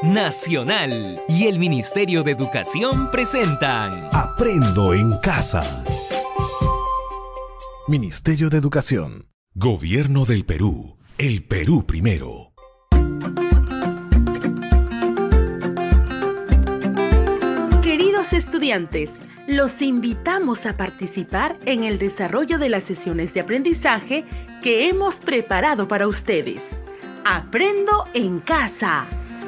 Nacional y el Ministerio de Educación presentan Aprendo en Casa. Ministerio de Educación. Gobierno del Perú. El Perú primero. Queridos estudiantes, los invitamos a participar en el desarrollo de las sesiones de aprendizaje que hemos preparado para ustedes. Aprendo en Casa.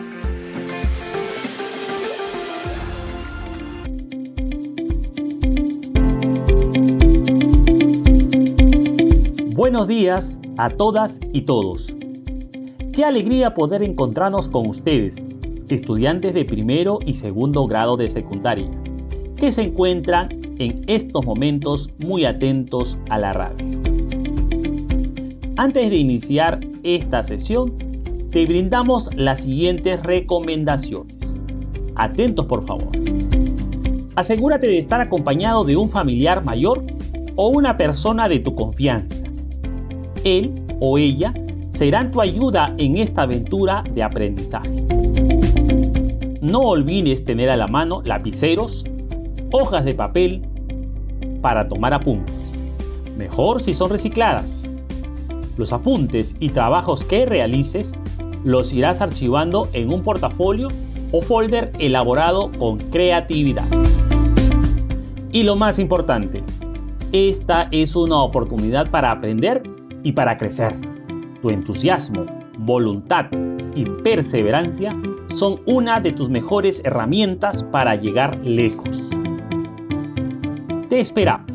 Buenos días a todas y todos. Qué alegría poder encontrarnos con ustedes, estudiantes de primero y segundo grado de secundaria, que se encuentran en estos momentos muy atentos a la radio. Antes de iniciar esta sesión, te brindamos las siguientes recomendaciones. Atentos, por favor. Asegúrate de estar acompañado de un familiar mayor o una persona de tu confianza. Él o ella serán tu ayuda en esta aventura de aprendizaje. No olvides tener a la mano lapiceros, hojas de papel para tomar apuntes. Mejor si son recicladas. Los apuntes y trabajos que realices los irás archivando en un portafolio o folder elaborado con creatividad. Y lo más importante, esta es una oportunidad para aprender y para crecer. Tu entusiasmo, voluntad y perseverancia son una de tus mejores herramientas para llegar lejos. Te esperamos.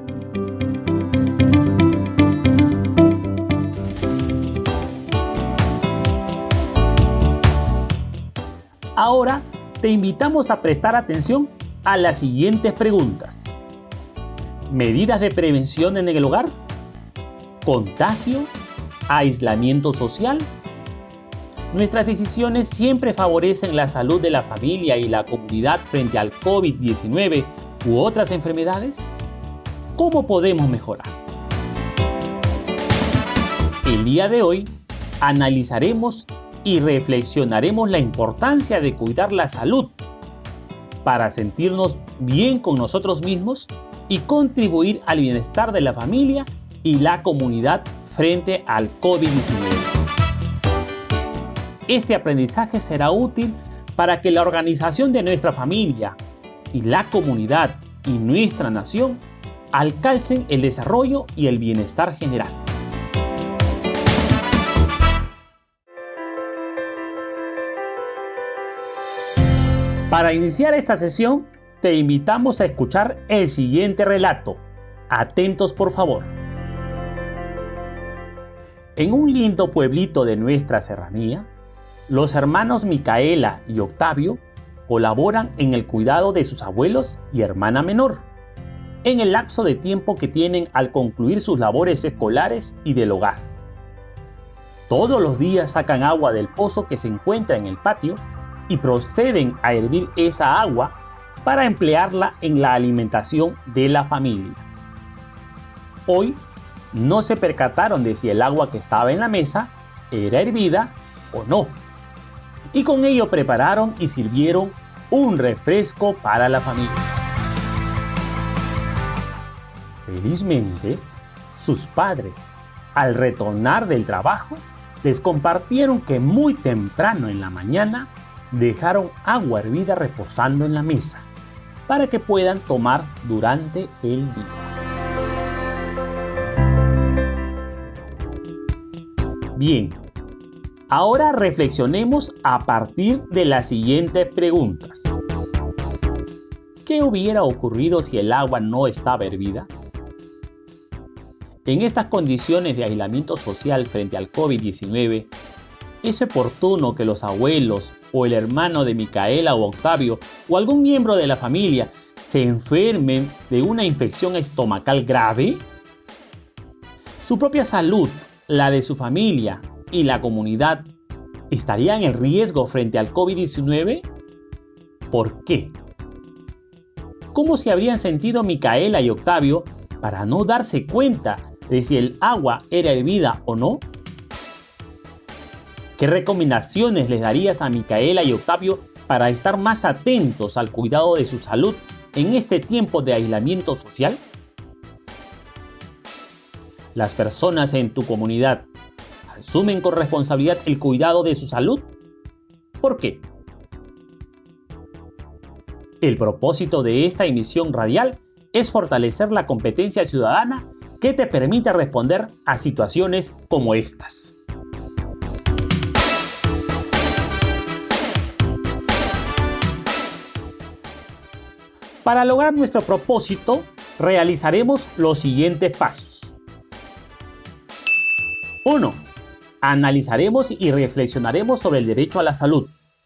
Ahora te invitamos a prestar atención a las siguientes preguntas. ¿Medidas de prevención en el hogar? ¿Contagio? ¿Aislamiento social? Nuestras decisiones siempre favorecen la salud de la familia y la comunidad frente al COVID-19 u otras enfermedades. ¿Cómo podemos mejorar? El día de hoy analizaremos y reflexionaremos la importancia de cuidar la salud para sentirnos bien con nosotros mismos y contribuir al bienestar de la familia y la comunidad frente al COVID-19. Este aprendizaje será útil para que la organización de nuestra familia y la comunidad y nuestra nación alcancen el desarrollo y el bienestar general. Para iniciar esta sesión, te invitamos a escuchar el siguiente relato. Atentos, por favor. En un lindo pueblito de nuestra serranía, los hermanos Micaela y Octavio colaboran en el cuidado de sus abuelos y hermana menor, en el lapso de tiempo que tienen al concluir sus labores escolares y del hogar. Todos los días sacan agua del pozo que se encuentra en el patio y proceden a hervir esa agua para emplearla en la alimentación de la familia. Hoy no se percataron de si el agua que estaba en la mesa era hervida o no, y con ello prepararon y sirvieron un refresco para la familia. Felizmente, sus padres, al retornar del trabajo, les compartieron que muy temprano en la mañana dejaron agua hervida reposando en la mesa para que puedan tomar durante el día. Bien, ahora reflexionemos a partir de las siguientes preguntas. ¿Qué hubiera ocurrido si el agua no estaba hervida? En estas condiciones de aislamiento social frente al COVID-19, ¿es oportuno que los abuelos o el hermano de Micaela o Octavio o algún miembro de la familia se enfermen de una infección estomacal grave? ¿Su propia salud, la de su familia y la comunidad estarían en riesgo frente al COVID-19? ¿Por qué? ¿Cómo se habrían sentido Micaela y Octavio para no darse cuenta de si el agua era hervida o no? ¿Qué recomendaciones les darías a Micaela y Octavio para estar más atentos al cuidado de su salud en este tiempo de aislamiento social? ¿Las personas en tu comunidad asumen con responsabilidad el cuidado de su salud? ¿Por qué? El propósito de esta emisión radial es fortalecer la competencia ciudadana que te permite responder a situaciones como estas. Para lograr nuestro propósito, realizaremos los siguientes pasos. 1. Analizaremos y reflexionaremos sobre el derecho a la salud.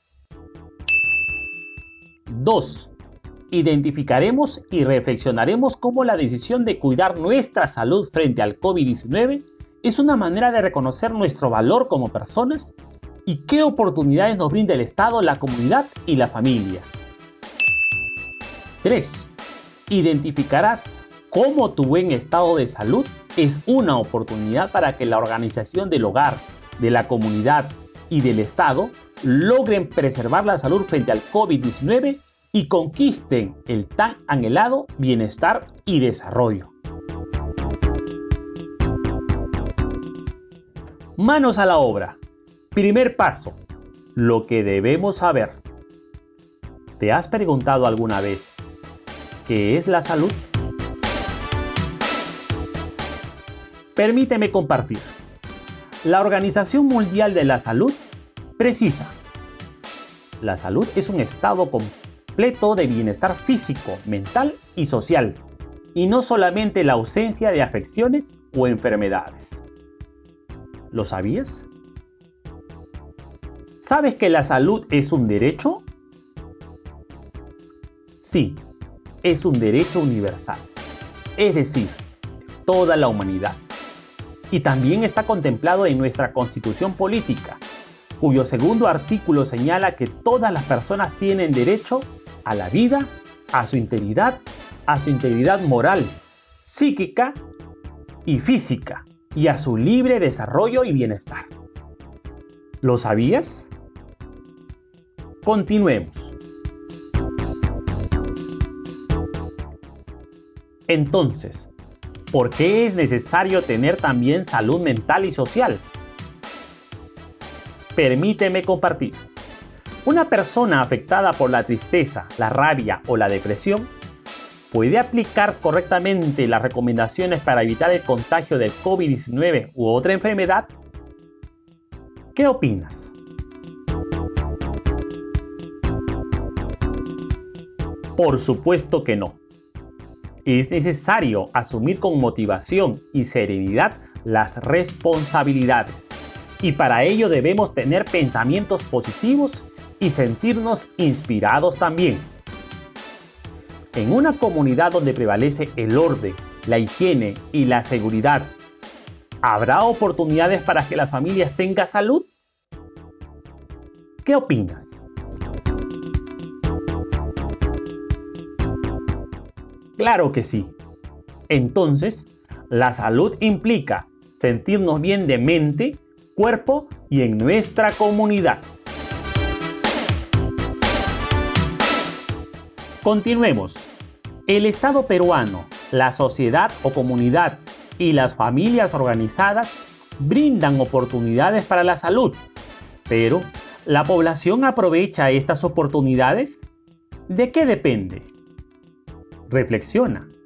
2. Identificaremos y reflexionaremos cómo la decisión de cuidar nuestra salud frente al COVID-19 es una manera de reconocer nuestro valor como personas y qué oportunidades nos brinda el Estado, la comunidad y la familia. 3. Identificarás cómo tu buen estado de salud es una oportunidad para que la organización del hogar, de la comunidad y del Estado logren preservar la salud frente al COVID-19 y conquisten el tan anhelado bienestar y desarrollo. Manos a la obra. Primer paso. Lo que debemos saber. ¿Te has preguntado alguna vez qué es la salud? Permíteme compartir. La Organización Mundial de la Salud precisa: la salud es un estado completo de bienestar físico, mental y social, y no solamente la ausencia de afecciones o enfermedades. ¿Lo sabías? ¿Sabes que la salud es un derecho? Sí, es un derecho universal, es decir, toda la humanidad. Y también está contemplado en nuestra Constitución Política, cuyo segundo artículo señala que todas las personas tienen derecho a la vida, a su integridad moral, psíquica y física, y a su libre desarrollo y bienestar. ¿Lo sabías? Continuemos. Entonces, ¿por qué es necesario tener también salud mental y social? Permíteme compartir. Una persona afectada por la tristeza, la rabia o la depresión puede aplicar correctamente las recomendaciones para evitar el contagio del COVID-19 u otra enfermedad. ¿Qué opinas? Por supuesto que no. Es necesario asumir con motivación y serenidad las responsabilidades. Y para ello debemos tener pensamientos positivos y sentirnos inspirados también. En una comunidad donde prevalece el orden, la higiene y la seguridad, ¿habrá oportunidades para que las familias tengan salud? ¿Qué opinas? Claro que sí. Entonces, la salud implica sentirnos bien de mente, cuerpo y en nuestra comunidad. Continuemos. El Estado peruano, la sociedad o comunidad y las familias organizadas brindan oportunidades para la salud. Pero, ¿la población aprovecha estas oportunidades? ¿De qué depende? Reflexiona.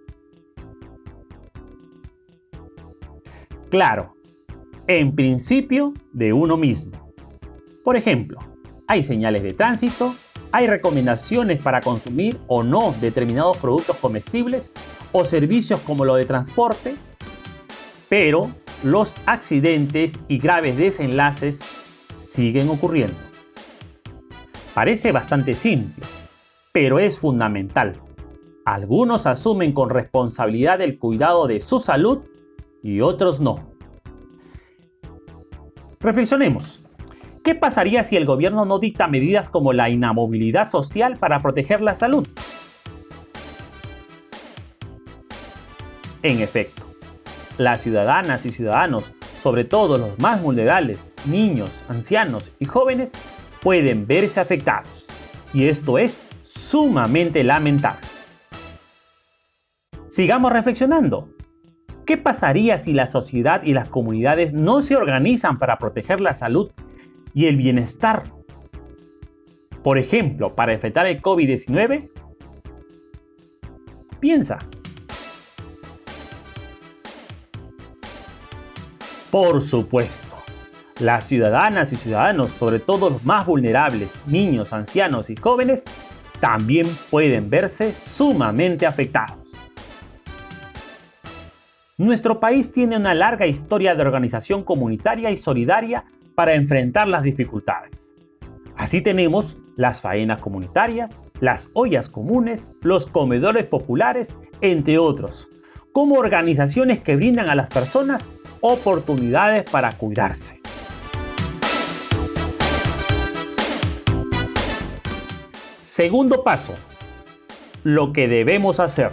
Claro, en principio de uno mismo. Por ejemplo, hay señales de tránsito, hay recomendaciones para consumir o no determinados productos comestibles o servicios como lo de transporte, pero los accidentes y graves desenlaces siguen ocurriendo. Parece bastante simple, pero es fundamental. Algunos asumen con responsabilidad el cuidado de su salud y otros no. Reflexionemos. ¿Qué pasaría si el gobierno no dicta medidas como la inamovilidad social para proteger la salud? En efecto, las ciudadanas y ciudadanos sobre todo los más vulnerables, niños, ancianos y jóvenes, pueden verse afectados. Y esto es sumamente lamentable. Sigamos reflexionando. ¿Qué pasaría si la sociedad y las comunidades no se organizan para proteger la salud y el bienestar? Por ejemplo, para enfrentar el COVID-19. Piensa. Por supuesto, las ciudadanas y ciudadanos, sobre todo los más vulnerables, niños, ancianos y jóvenes, también pueden verse sumamente afectados. Nuestro país tiene una larga historia de organización comunitaria y solidaria para enfrentar las dificultades. Así tenemos las faenas comunitarias, las ollas comunes, los comedores populares, entre otros, como organizaciones que brindan a las personas oportunidades para cuidarse. Segundo paso, lo que debemos hacer.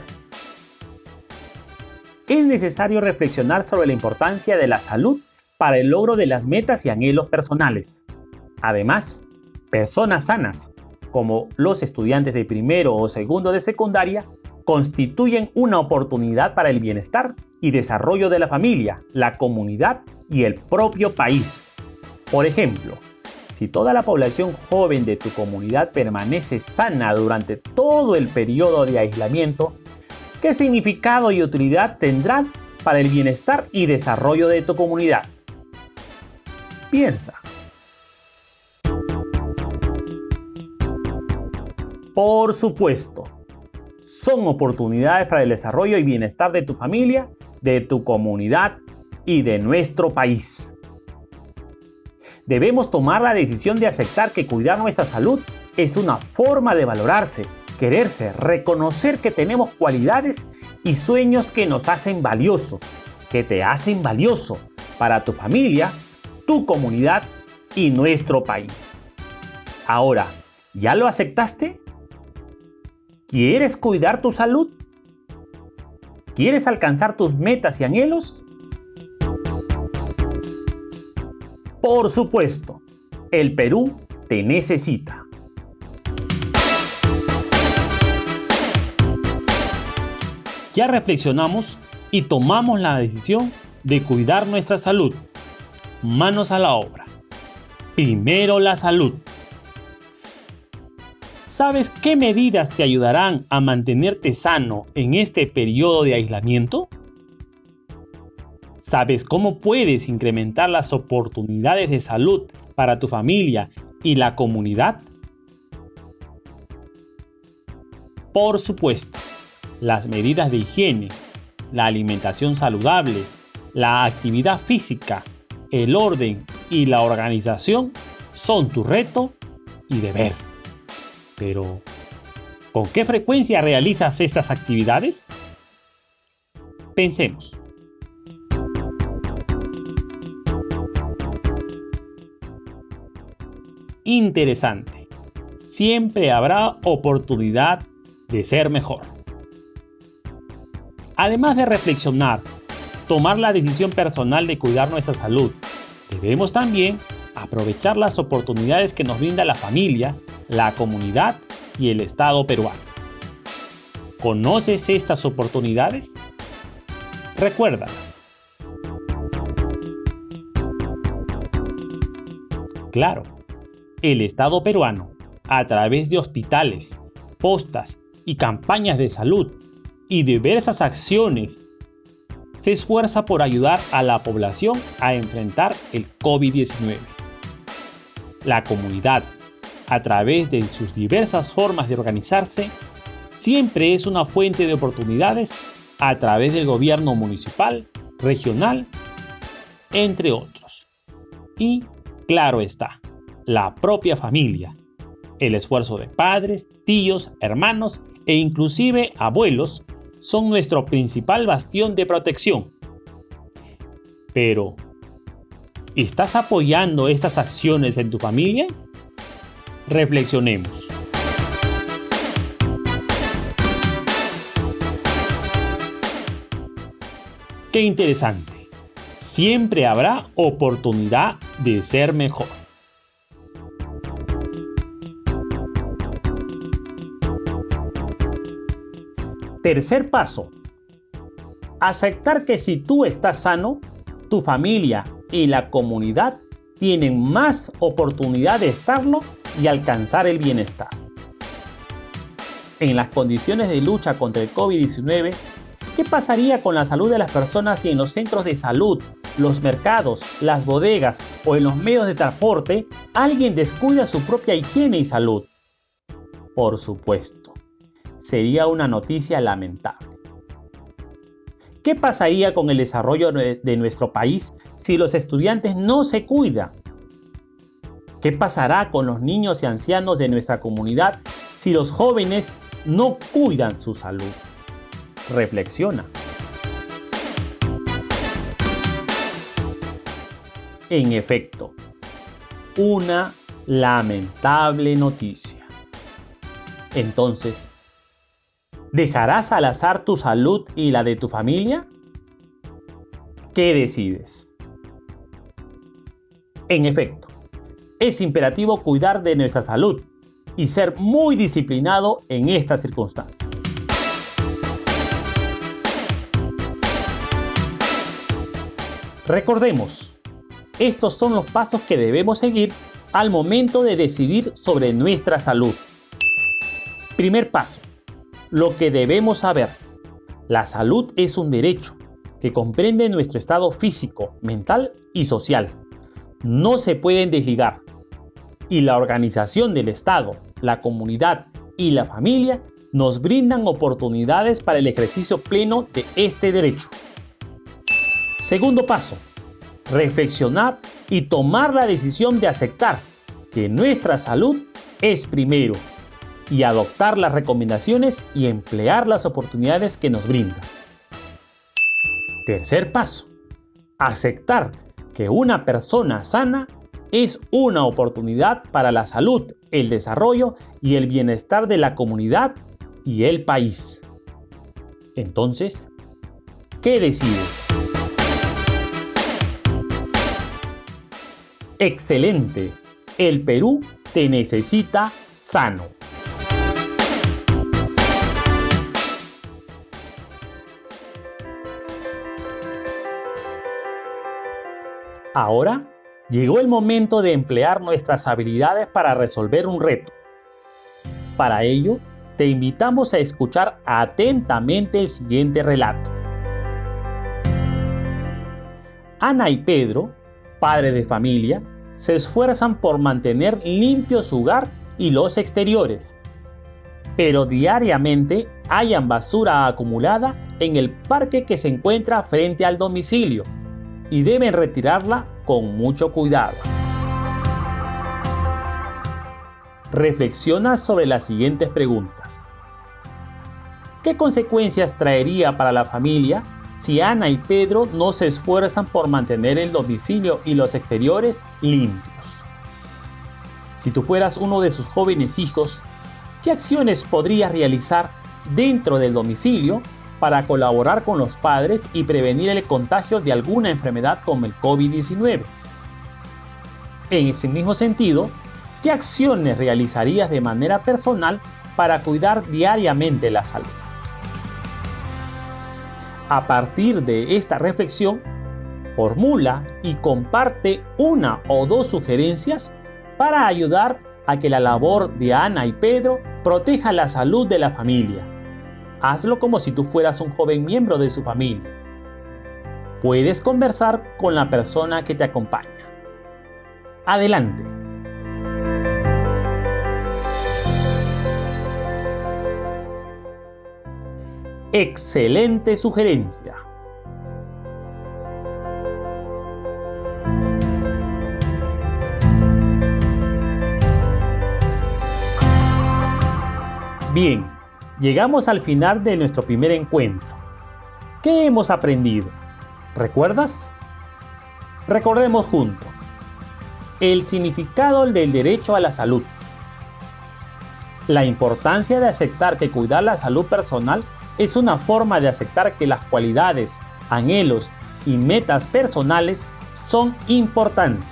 Es necesario reflexionar sobre la importancia de la salud para el logro de las metas y anhelos personales. Además, personas sanas, como los estudiantes de primero o segundo de secundaria, constituyen una oportunidad para el bienestar y desarrollo de la familia, la comunidad y el propio país. Por ejemplo, si toda la población joven de tu comunidad permanece sana durante todo el periodo de aislamiento, ¿qué significado y utilidad tendrán para el bienestar y desarrollo de tu comunidad? Piensa. Por supuesto, son oportunidades para el desarrollo y bienestar de tu familia, de tu comunidad y de nuestro país. Debemos tomar la decisión de aceptar que cuidar nuestra salud es una forma de valorarse, quererse, reconocer que tenemos cualidades y sueños que nos hacen valiosos, que te hacen valioso para tu familia, tu comunidad y nuestro país. Ahora, ¿ya lo aceptaste? ¿Quieres cuidar tu salud? ¿Quieres alcanzar tus metas y anhelos? Por supuesto, el Perú te necesita. Ya reflexionamos y tomamos la decisión de cuidar nuestra salud. Manos a la obra. Primero la salud. ¿Sabes qué medidas te ayudarán a mantenerte sano en este periodo de aislamiento? ¿Sabes cómo puedes incrementar las oportunidades de salud para tu familia y la comunidad? Por supuesto, las medidas de higiene, la alimentación saludable, la actividad física, el orden y la organización son tu reto y deber. Pero, ¿con qué frecuencia realizas estas actividades? Pensemos. Interesante. Siempre habrá oportunidad de ser mejor. Además de reflexionar, tomar la decisión personal de cuidar nuestra salud, debemos también aprovechar las oportunidades que nos brinda la familia, la comunidad y el Estado peruano. ¿Conoces estas oportunidades? Recuérdalas. Claro, el Estado peruano, a través de hospitales, postas y campañas de salud y diversas acciones, se esfuerza por ayudar a la población a enfrentar el COVID-19. La comunidad, a través de sus diversas formas de organizarse, siempre es una fuente de oportunidades a través del gobierno municipal, regional, entre otros. Y, claro está, la propia familia, el esfuerzo de padres, tíos, hermanos e inclusive abuelos son nuestro principal bastión de protección. Pero, ¿estás apoyando estas acciones en tu familia? Reflexionemos. Qué interesante. siempre habrá oportunidad de ser mejor. Tercer paso. Aceptar que si tú estás sano, tu familia y la comunidad tienen más oportunidad de estarlo y alcanzar el bienestar. En las condiciones de lucha contra el COVID-19, ¿qué pasaría con la salud de las personas si en los centros de salud, los mercados, las bodegas o en los medios de transporte alguien descuida su propia higiene y salud? Por supuesto, sería una noticia lamentable. ¿Qué pasaría con el desarrollo de nuestro país si los estudiantes no se cuidan? ¿Qué pasará con los niños y ancianos de nuestra comunidad si los jóvenes no cuidan su salud? Reflexiona. En efecto, una lamentable noticia. Entonces, ¿dejarás al azar tu salud y la de tu familia? ¿Qué decides? En efecto, es imperativo cuidar de nuestra salud y ser muy disciplinado en estas circunstancias. Recordemos, estos son los pasos que debemos seguir al momento de decidir sobre nuestra salud. Primer paso. Lo que debemos saber. La salud es un derecho que comprende nuestro estado físico, mental y social. No se pueden desligar. Y la organización del Estado, la comunidad y la familia nos brindan oportunidades para el ejercicio pleno de este derecho. Segundo paso. Reflexionar y tomar la decisión de aceptar que nuestra salud es primero y adoptar las recomendaciones y emplear las oportunidades que nos brinda. Tercer paso. Aceptar que una persona sana es una oportunidad para la salud, el desarrollo y el bienestar de la comunidad y el país. Entonces, ¿qué decides? ¡Excelente! El Perú te necesita sano. Ahora llegó el momento de emplear nuestras habilidades para resolver un reto. Para ello, te invitamos a escuchar atentamente el siguiente relato. Ana y Pedro, padres de familia, se esfuerzan por mantener limpio su hogar y los exteriores. Pero diariamente hallan basura acumulada en el parque que se encuentra frente al domicilio y deben retirarla con mucho cuidado. Reflexiona sobre las siguientes preguntas. ¿Qué consecuencias traería para la familia si Ana y Pedro no se esfuerzan por mantener el domicilio y los exteriores limpios? Si tú fueras uno de sus jóvenes hijos, ¿qué acciones podrías realizar dentro del domicilio para colaborar con los padres y prevenir el contagio de alguna enfermedad como el COVID-19? En ese mismo sentido, ¿qué acciones realizarías de manera personal para cuidar diariamente la salud? A partir de esta reflexión, formula y comparte una o dos sugerencias para ayudar a que la labor de Ana y Pedro proteja la salud de la familia. Hazlo como si tú fueras un joven miembro de su familia. Puedes conversar con la persona que te acompaña. Adelante. Excelente sugerencia. Bien, llegamos al final de nuestro primer encuentro. ¿Qué hemos aprendido? ¿Recuerdas? Recordemos juntos. El significado del derecho a la salud. La importancia de aceptar que cuidar la salud personal es una forma de aceptar que las cualidades, anhelos y metas personales son importantes.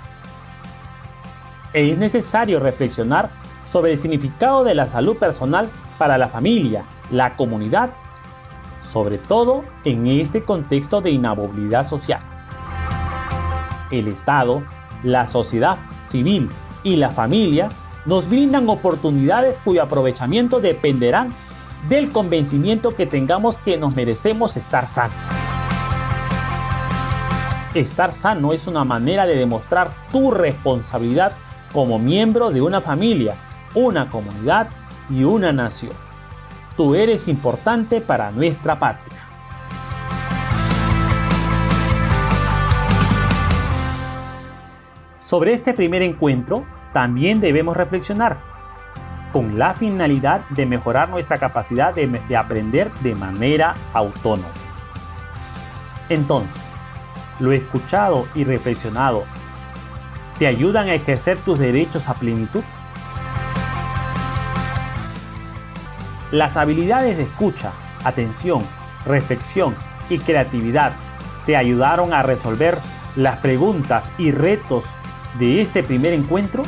Es necesario reflexionar sobre el significado de la salud personal para la familia, la comunidad, sobre todo en este contexto de inamovilidad social. El Estado, la sociedad civil y la familia nos brindan oportunidades cuyo aprovechamiento dependerán del convencimiento que tengamos que nos merecemos estar sanos. Estar sano es una manera de demostrar tu responsabilidad como miembro de una familia, una comunidad y una nación. Tú eres importante para nuestra patria. Sobre este primer encuentro, también debemos reflexionar, con la finalidad de mejorar nuestra capacidad de aprender de manera autónoma. Entonces, lo escuchado y reflexionado, ¿te ayudan a ejercer tus derechos a plenitud? Las habilidades de escucha, atención, reflexión y creatividad te ayudaron a resolver las preguntas y retos de este primer encuentro.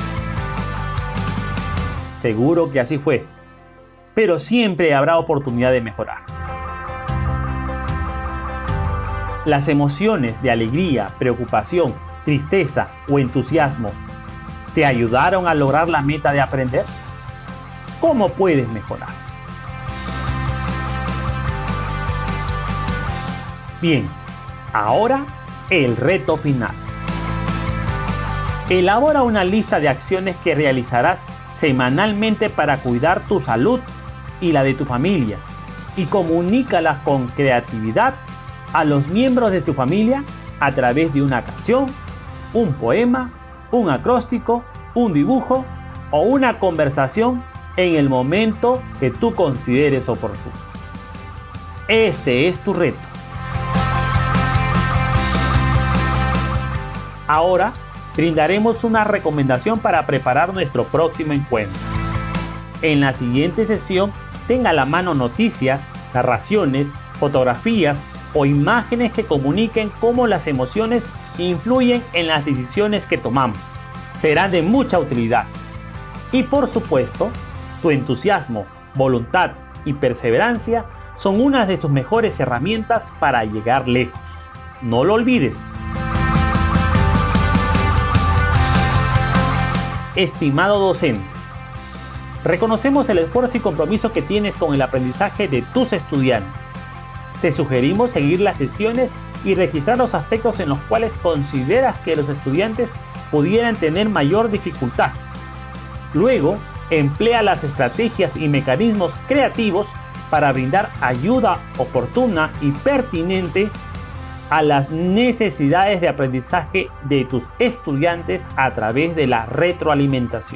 Seguro que así fue, pero siempre habrá oportunidad de mejorar. Las emociones de alegría, preocupación, tristeza o entusiasmo ¿te ayudaron a lograr la meta de aprender? ¿Cómo puedes mejorar? Bien, ahora el reto final. Elabora una lista de acciones que realizarás semanalmente para cuidar tu salud y la de tu familia y comunícalas con creatividad a los miembros de tu familia a través de una canción, un poema, un acróstico, un dibujo o una conversación en el momento que tú consideres oportuno. Este es tu reto. Ahora brindaremos una recomendación para preparar nuestro próximo encuentro. En la siguiente sesión, tenga a la mano noticias, narraciones, fotografías o imágenes que comuniquen cómo las emociones influyen en las decisiones que tomamos. Serán de mucha utilidad. Y por supuesto, tu entusiasmo, voluntad y perseverancia son unas de tus mejores herramientas para llegar lejos. No lo olvides. Estimado docente, reconocemos el esfuerzo y compromiso que tienes con el aprendizaje de tus estudiantes. Te sugerimos seguir las sesiones y registrar los aspectos en los cuales consideras que los estudiantes pudieran tener mayor dificultad. Luego, emplea las estrategias y mecanismos creativos para brindar ayuda oportuna y pertinente a las necesidades de aprendizaje de tus estudiantes a través de la retroalimentación.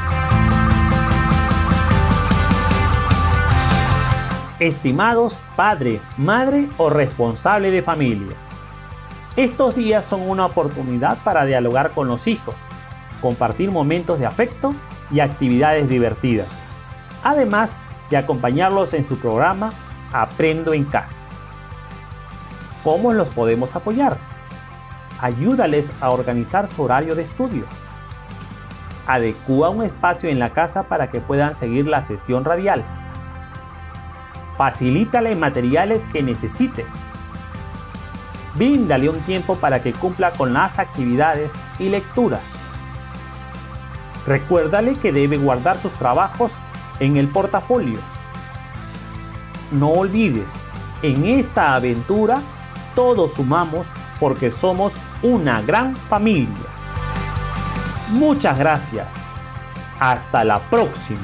Estimados padre, madre o responsable de familia, estos días son una oportunidad para dialogar con los hijos, compartir momentos de afecto y actividades divertidas, además de acompañarlos en su programa Aprendo en Casa. ¿Cómo los podemos apoyar? Ayúdales a organizar su horario de estudio. Adecúa un espacio en la casa para que puedan seguir la sesión radial. Facilítale materiales que necesite. Bríndale un tiempo para que cumpla con las actividades y lecturas. Recuérdale que debe guardar sus trabajos en el portafolio. No olvides, en esta aventura todos sumamos porque somos una gran familia. Muchas gracias. Hasta la próxima.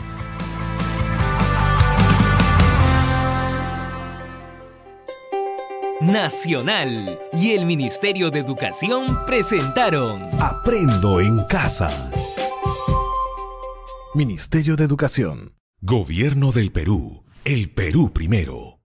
Nacional y el Ministerio de Educación presentaron Aprendo en Casa. Ministerio de Educación. Gobierno del Perú. El Perú primero.